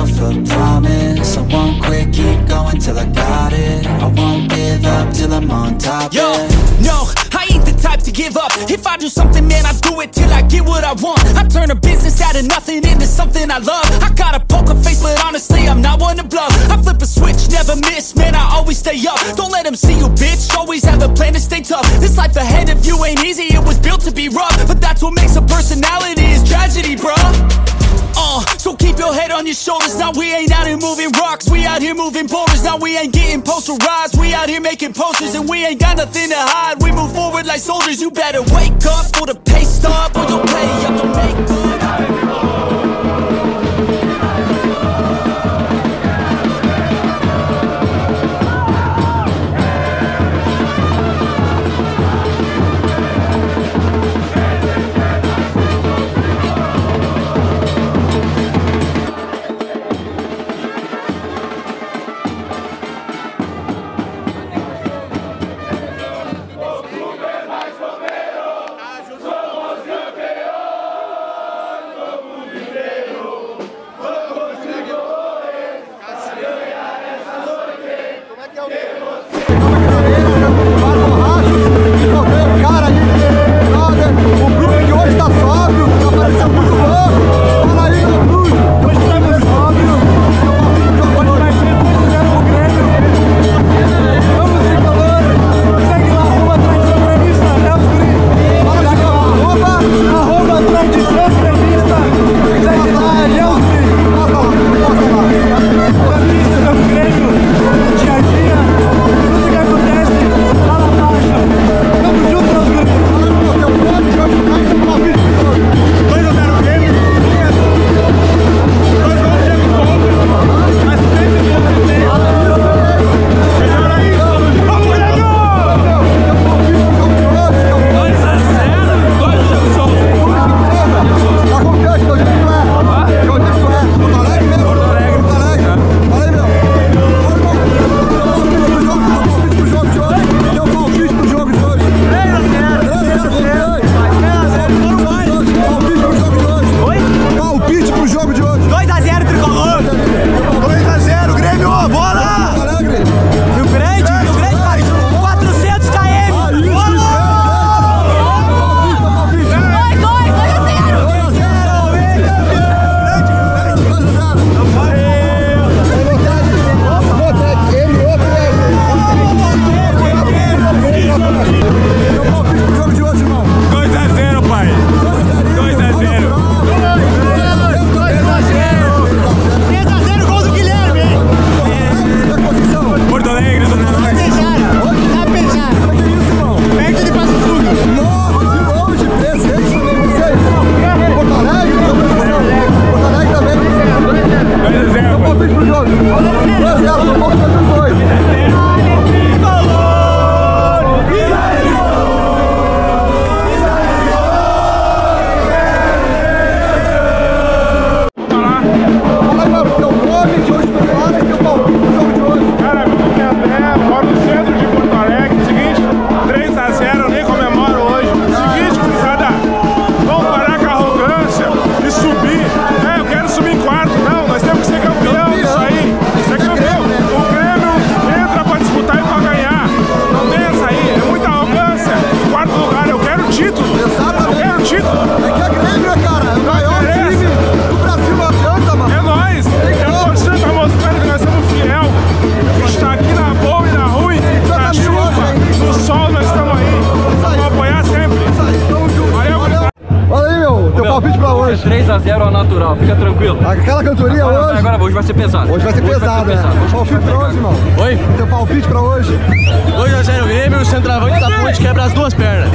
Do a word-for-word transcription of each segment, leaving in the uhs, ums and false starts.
myself a promise. I won't quit, keep going till I got it. I won't give up till I'm on top. Yo, yeah. no, I ain't the type to give up. If I do something, man, I do it till I get what I want. I turn a business out of nothing into something I love. I got a poker face, but honestly, I'm not one to bluff. I flip a switch, never miss, man, I always stay up. Don't let them see you, bitch, always have a plan to stay tough. This life ahead of you ain't easy, it was built to be rough. But that's what makes a personality, is tragedy, bruh. Uh, so keep your head on your shoulders. Now we ain't out here moving rocks, we out here moving boulders. Now we ain't getting posterized, we out here making posters. And we ain't got nothing to hide, we move forward like soldiers. You better wake up for the pay stub, or you'll pay up to make good. três a zero ao natural, fica tranquilo. Aquela cantoria agora, hoje? Agora hoje vai ser pesado. Hoje vai ser hoje pesado, vai ser né? pesado. Palpite pra hoje, irmão? Oi? Teu palpite pra hoje? dois a zero Grêmio, o centroavante da Ponte quebra as duas pernas.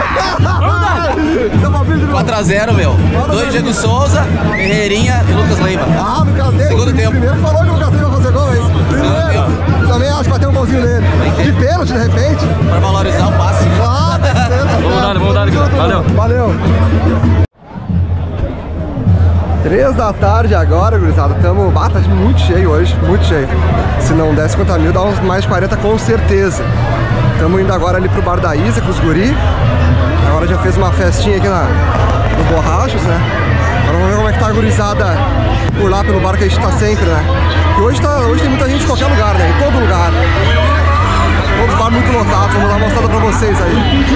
quatro a zero, meu. Dois Diego Souza, Ferreirinha e Lucas Leiva. Ah, no Caseiro. Segundo tempo. Primeiro falou que o Caseiro vai fazer gol, hein? Primeiro. Também acho que vai ter um golzinho dele. De pênalti, de repente. Pra valorizar o passe. Ah, tem que ser. Vamos dar, vamos dar. Valeu. Valeu. Três da tarde agora, gurizada. Tamo... Ah, tá muito cheio hoje, muito cheio. Se não der cinquenta mil, dá uns mais de quarenta com certeza. Tamo indo agora ali pro Bar da Isa com os guri. Agora já fez uma festinha aqui na, no Borrachos, né? vamos ver como é que tá a gurizada por lá pelo bar que a gente tá sempre, né? Porque hoje, tá, hoje tem muita gente em qualquer lugar, né? Em todo lugar. Todos os bares muito lotados, vamos dar uma mostrada pra vocês aí.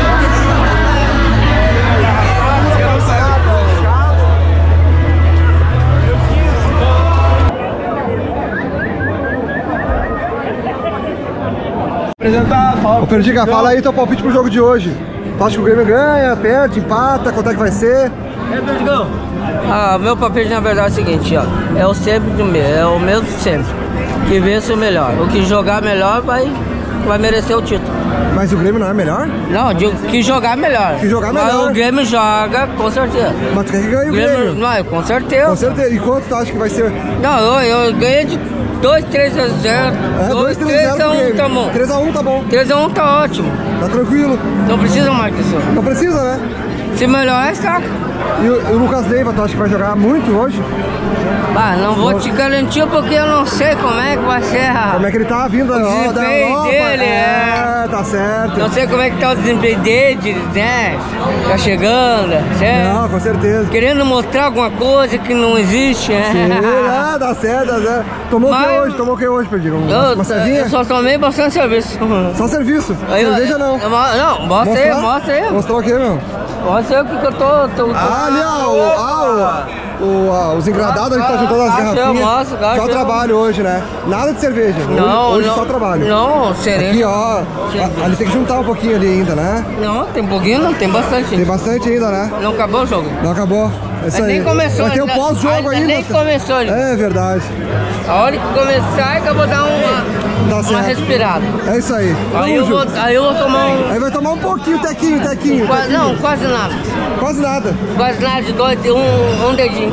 Ô Perdiga, fala aí teu palpite pro jogo de hoje. Tu acha que o Grêmio ganha, perde, empata, quanto é que vai ser? É, Perdigão. Ah, meu palpite na verdade é o seguinte, ó. É o sempre do mesmo, é o mesmo sempre. Que vence o melhor. O que jogar melhor vai, vai merecer o título. Mas o Grêmio não é melhor? Não, digo que jogar melhor. Que jogar melhor. Mas o Grêmio joga, com certeza. Mas tu quer que ganhe o Grêmio? Grêmio? Não, com certeza. Com certeza. E quanto tu acha que vai ser? Não, eu, eu ganhei de dois, três a zero. É, dois, três a um tá bom. três a um tá bom. três a um tá ótimo. Tá tranquilo. Não precisa mais que isso. Não precisa, né? Se melhor é saco. E o, o Lucas Leiva, tu acha que vai jogar muito hoje? Ah, não vou te garantir porque eu não sei como é que vai ser a... Como é que ele tá vindo da, da desempenho Europa? dele, é, é. Tá certo. Não sei como é que tá o desempenho dele, né? Tá chegando, certo? Não, com certeza. Querendo mostrar alguma coisa que não existe, né? Sim, é, dá certo, dá certo. Tomou o que Mas- hoje? Tomou o que hoje, Perdiga? Uma, Eu, uma cervinha? eu só tomei bastante serviço. Só serviço? Aí eu- Cerveja não. eu- não, mostra aí, mostra aí. Mostrar o que, meu? Mostra aí o que que eu tô... tô, tô... Ah, ali, ó, o, ah, o, o, ah, os engradados, a gente tá juntando as Gasto eu, garrafinhas. mostro, gasto Só eu. trabalho hoje, né? Nada de cerveja. Não, hoje, hoje não, só trabalho. Não, cereja. Aqui, ó. Cerveja. a- Ali tem que juntar um pouquinho ali ainda, né? Não, tem um pouquinho, não, tem bastante. Tem bastante ainda, né? Não acabou o jogo. Não acabou. É isso Mas aí. nem começou Vai ter o ainda. pós-jogo Ainda ainda. nem começou ainda. É verdade. A hora que começar é que eu vou dar uma, Tá uma certo. respirada. É isso aí. Aí eu, Tamo vou, junto. aí eu vou tomar um... Aí vai tomar um pouquinho, tequinho, tequinho. Quase, tequinho. não, quase nada. Quase nada. Quase nada de dois, de um, um dedinho.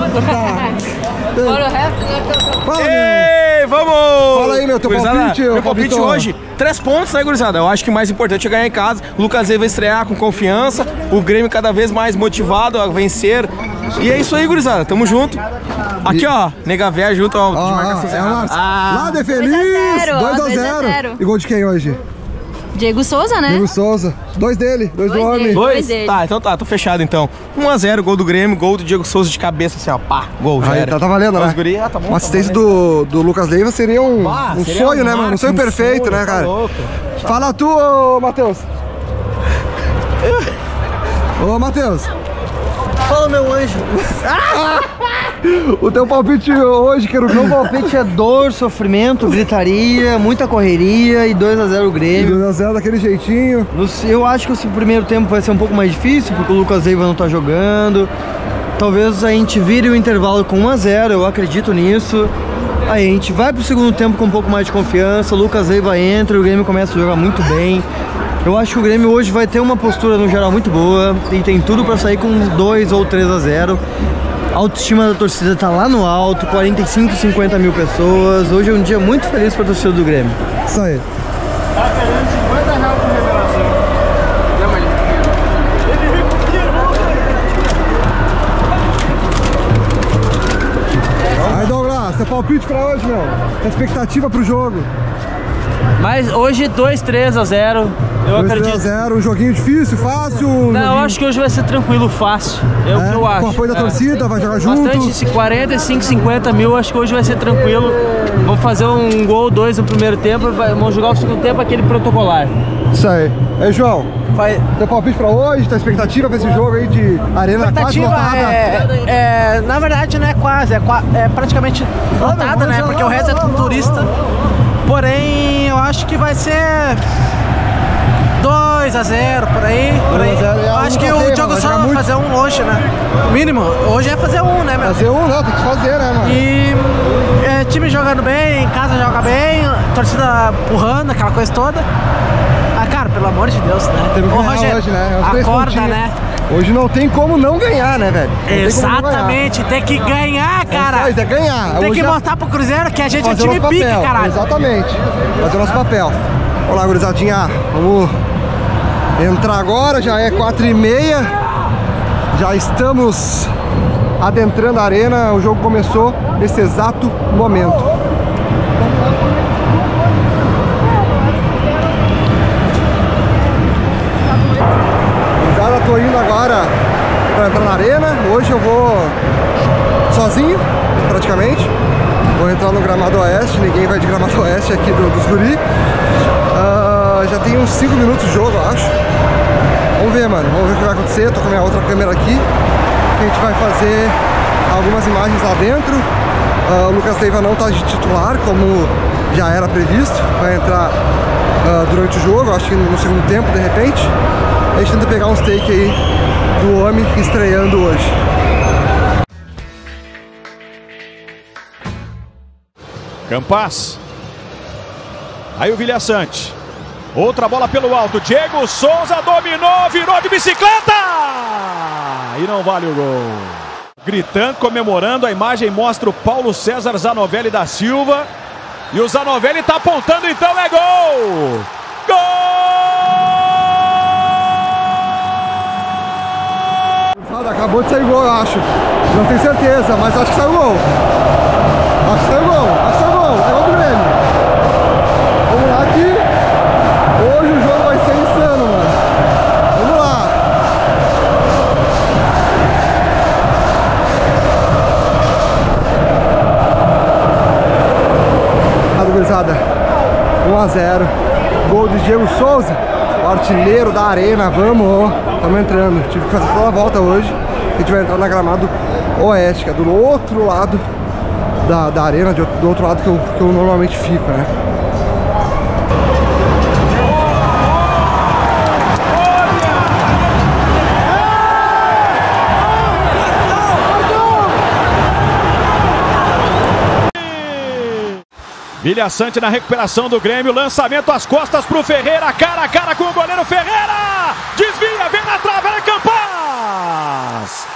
Tá. Fora o resto, eu tô... Fala, meu. Ei, vamos! Fala aí, meu, teu Gurizada, palpite, ô, Meu palpite Fabito. hoje, três pontos, né, gurizada? Eu acho que o mais importante é ganhar em casa. O Lucas Leiva vai estrear com confiança. O Grêmio cada vez mais motivado a vencer. E é isso aí, gurizada. Tamo junto. Aqui, ó, Nega Véia junto ao de Ó, marcação ó, é cerrada. o Marcos. Ah, Lá de Feliz. zero, dois a dois a zero. zero. E gol de quem hoje? Diego Souza, né? Diego Souza. Dois dele, dois, do Dois homem. dele. dois? Dois dele. Tá, então tá, tô fechado então. um a zero, gol do Grêmio, gol do Diego Souza de cabeça, assim, ó, pá, gol, já Aí, era. tá, tá valendo, Os né? guri, ah, tá bom, Uma tá assistência valendo. do, do Lucas Leiva seria um, Ah, um seria sonho, um né, mano? Um marco, sonho um perfeito, sonho, né, tá cara? louco. Fala tu, ô, Matheus. Ô, Matheus. Fala, meu anjo. O teu palpite hoje, quero Meu palpite é dor, sofrimento, gritaria, muita correria e dois a zero Grêmio. dois a zero daquele jeitinho. No- Eu acho que o primeiro tempo vai ser um pouco mais difícil, porque o Lucas Leiva não tá jogando. Talvez a gente vire o intervalo com um a zero, eu acredito nisso. Aí a gente vai pro segundo tempo com um pouco mais de confiança, o Lucas Leiva entra e o Grêmio começa a jogar muito bem. Eu acho que o Grêmio hoje vai ter uma postura no geral muito boa e tem tudo pra sair com dois ou três a zero. A autoestima da torcida tá lá no alto, quarenta e cinco, cinquenta mil pessoas. Hoje é um dia muito feliz pra torcida do Grêmio. Isso aí. Aí, Douglas, teu palpite pra hoje, meu? A expectativa pro jogo? Mas hoje dois, três a zero, eu dois a acredito. zero, um joguinho difícil, fácil? um Não, eu joguinho- acho que hoje vai ser tranquilo, fácil. É, o É, que eu acho. com apoio da É. torcida, vai jogar junto? Bastante, esse quarenta e cinco, cinquenta mil, acho que hoje vai ser tranquilo. Vamos fazer um gol, dois no primeiro tempo, vai- vamos jogar o segundo tempo aquele protocolar. Isso aí. Aí, João, Vai... teu palpite pra hoje, tua expectativa pra esse jogo aí de arena quase Expectativa lotada? é, é, na verdade não é quase, é, qua- é praticamente lotada, né? Porque o resto é tudo turista. Porém, eu acho que vai ser dois a zero por aí. Por aí. dois a zero, é Eu um acho que pra o cima, Diogo vai Souza jogar vai muito. fazer um hoje, né? Mínimo, hoje é fazer um, né, meu? Fazer um, não, tem que fazer, né, mano? E é, time jogando bem, em casa joga bem, torcida empurrando, aquela coisa toda. Ah, cara, pelo amor de Deus, né? Temos que Ô, ganhar Rogério, hoje, né? Os três acorda, pontinhos. né? Hoje não tem como não ganhar, né, velho? Não tem como não ganhar. Exatamente, tem que ganhar, É cara. só isso, é ganhar. Tem Hoje que é mostrar pro Cruzeiro que a gente é fazer o time nosso pique, papel. caralho. Exatamente. Fazer o nosso papel. Vamos lá, gurizadinha. Vamos entrar agora, já é quatro e meia. Já estamos adentrando a arena. O jogo começou nesse exato momento. Gurizada, tô indo agora pra entrar na arena. Hoje eu vou sozinho, praticamente. Vou entrar no gramado oeste, ninguém vai de gramado oeste aqui do, dos guri. Uh, já tem uns cinco minutos de jogo, eu acho. Vamos ver, mano, vamos ver o que vai acontecer. Tô com a minha outra câmera aqui. A gente vai fazer algumas imagens lá dentro. Uh, o Lucas Leiva não tá de titular, como já era previsto. Vai entrar uh, durante o jogo, acho que no segundo tempo, de repente. A gente tenta pegar uns take aí do homem estreando hoje. Campas. Aí o Vilhaçante. Outra bola pelo alto. Diego Souza dominou, virou de bicicleta! E não vale o gol. Gritando, comemorando. A imagem mostra o Paulo César Zanovelli da Silva. E o Zanovelli tá apontando, então é gol! Gol! Acabou de sair gol, eu acho. Não tenho certeza, mas acho que saiu gol. Acho que saiu gol, acho que saiu gol. É gol do Grêmio. Vamos lá aqui. Hoje o jogo vai ser insano, mano. Vamos lá. Gurizada, um a zero. Gol de Diego Souza, o artilheiro da arena. Vamos, estamos entrando. Tive que fazer toda a volta hoje. A gente vai entrar na gramado oeste, que é do outro lado da, da arena, de, do outro lado que eu, que eu normalmente fico, né? Vilhaçante na recuperação do Grêmio, lançamento às costas pro Ferreira, cara a cara com o goleiro Ferreira, desvia, vem na trave, é Campas!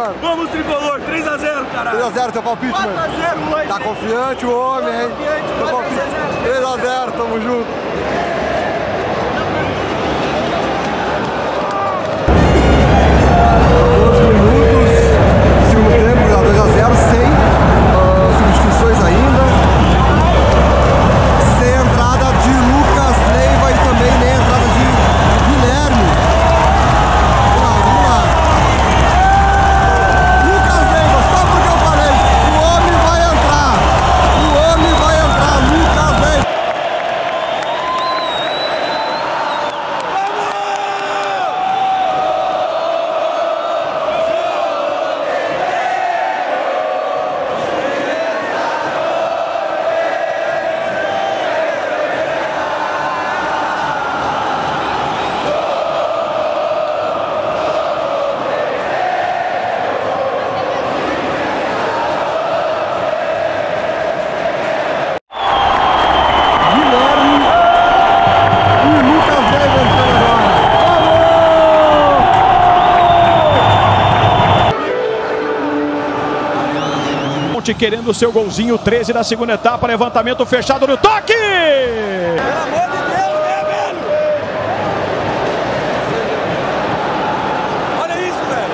mano? Vamos, tricolor, três a zero, caralho. três a zero, teu palpite, mano? quatro a zero hoje. Tá confiante o homem, hein? Teu palpite, três a zero, tamo junto. doze minutos, segundo tempo, já dois a zero, sem uh, substituições ainda. Sem entrada de Lucas Leiva e também nem entrada de Guilherme. Vamos lá, vamos lá. Lucas Leiva, só porque eu falei, o homem vai entrar. O homem vai entrar, Lucas Leiva. Querendo o seu golzinho, treze da segunda etapa, levantamento fechado no toque! Pelo amor de Deus, né, velho? Olha isso, velho.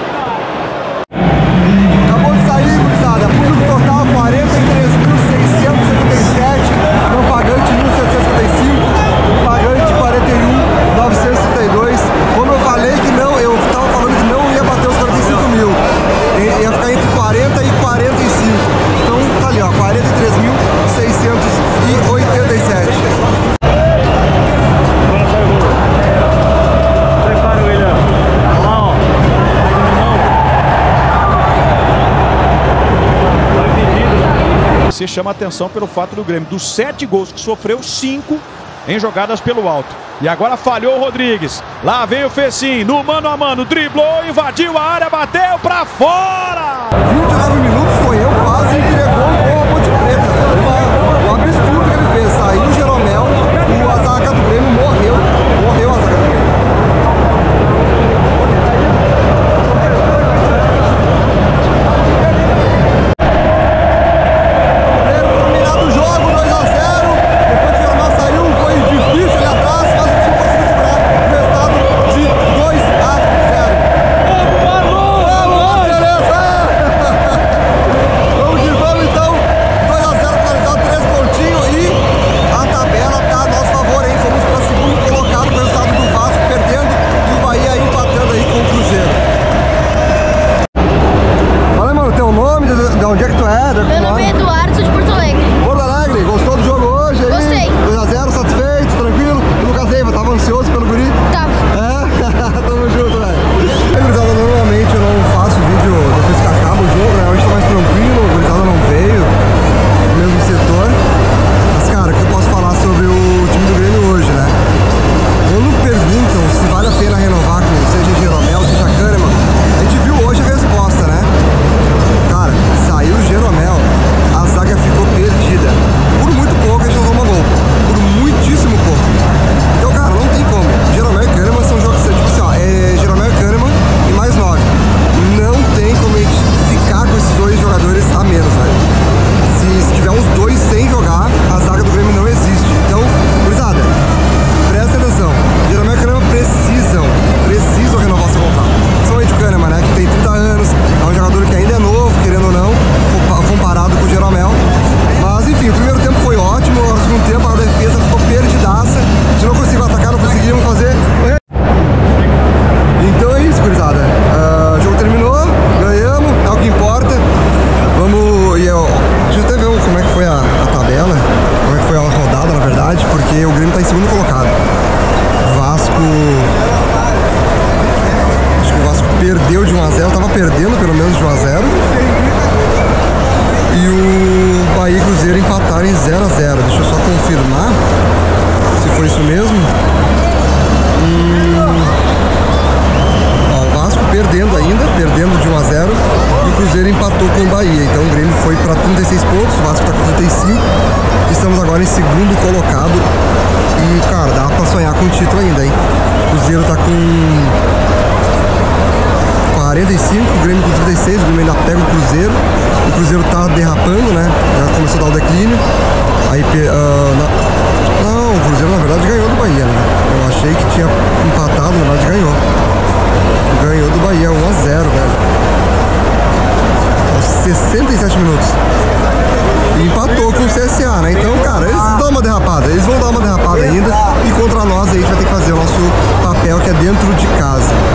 Acabou de sair, gurizada. Público total quarenta e três mil seiscentos e setenta e sete, não pagante mil setecentos e setenta e cinco, pagante quarenta e um mil novecentos e trinta e dois. Como eu falei que não, eu tava falando que não ia bater os quarenta e cinco mil. Ia ficar entre quarenta e quarenta e cinco. Então tá ali, ó, quarenta e três mil seiscentos e oitenta e sete. Prepara o William. Olha lá, ó. Você chama a atenção pelo fato do Grêmio, dos sete gols que sofreu, cinco em jogadas pelo alto. E agora falhou o Rodrigues. Lá vem o Fecim, no mano a mano, driblou, invadiu a área, bateu pra fora! vinte e nove minutos foi eu, quase entregou um gol a Ponte Preta. Um absurdo que ele fez. Saiu o Jeromel, o a zaga do Grêmio morreu. Morreu a zaga do Grêmio. Terminado o jogo, dois a zero. Depois que o Jeromel saiu, foi difícil ali atrás, mas o time conseguiu segurar o resultado de dois a zero. Vamos, Marlon! Vamos, beleza! Vamos que vamos então, dois a zero finalizado, três pontinhos e a tabela tá a nosso favor, hein? Fomos para segundo colocado com o resultado do Vasco perdendo e o Bahia empatando aí com o Cruzeiro. Fala aí, mano, teu nome, de, de onde é que tu é? Meu nome é Eduardo, sou de Porto Alegre. Porto Alegre, gostou do jogo hoje aí? Gostei. dois a zero, satisfeito, tranquilo? E o Lucas Leiva, tava ansioso pelo guri? Tá. É? Tamo junto, velho. E, gurizada, normalmente eu não faço vídeo depois que acaba o jogo, né? Hoje tá mais tranquilo, a gurizada não veio, no mesmo setor. Mas, cara, o que eu posso falar sobre o time do Grêmio hoje, né? Quando perguntam se vale a pena renovar com seja Jeromel, seja Kahneman, a gente viu hoje a resposta, né? Cara, saiu o Jeromel, a zaga ficou perdida. Por muito pouco a gente não toma gol. Por muitíssimo pouco. Então, cara, não tem como. Jeromel e Kahneman são jogos, tipo assim, ó, é Jeromel e Kahneman e mais nove. Não tem como a gente ficar com esses dois jogadores a menos, velho. Se, se tiver uns dois sem jogar, a zaga do Grêmio não existe. Então, gurizada, presta atenção. Jeromel e Kahneman precisam, precisam renovar seu contrato. Principalmente o Kahneman, né, que tem trinta anos, é um jogador que ainda é novo, querendo ou não, comparado com o Jeromel. Mas enfim, o primeiro tempo foi ótimo, o segundo tempo a defesa ficou perdidaça, a gente não conseguiu atacar, não conseguimos fazer. Então é isso, gurizada. Uh, o jogo terminou, ganhamos, é o que importa. Vamos. E eu, deixa eu até ver como é que foi a, a tabela, como é que foi a rodada, na verdade, porque o Grêmio tá em segundo colocado. Vasco. Acho que o Vasco perdeu de um a zero, tava perdendo pelo menos de um a zero. E o Bahia e Cruzeiro empataram em zero a zero. Deixa eu só confirmar se foi isso mesmo. Hum... Ó, o Vasco perdendo ainda, perdendo de um a zero. E o Cruzeiro empatou com o Bahia. Então o Grêmio foi para trinta e seis pontos, o Vasco tá com trinta e cinco. Estamos agora em segundo colocado. E, cara, dá pra sonhar com o título ainda, hein? O Cruzeiro tá com quarenta e cinco, o Grêmio com trinta e seis, o Grêmio ainda pega o Cruzeiro. O Cruzeiro tá derrapando, né? Já começou a dar o declínio. Aí, uh, na... Não, o Cruzeiro na verdade ganhou do Bahia, né? Eu achei que tinha empatado, na verdade ganhou. Ganhou do Bahia, um a zero, velho. Aos sessenta e sete minutos. E empatou com o C S A, né? Então, cara, eles dão uma derrapada, eles vão dar uma derrapada ainda. E contra nós aí a gente vai ter que fazer o nosso papel, que é dentro de casa.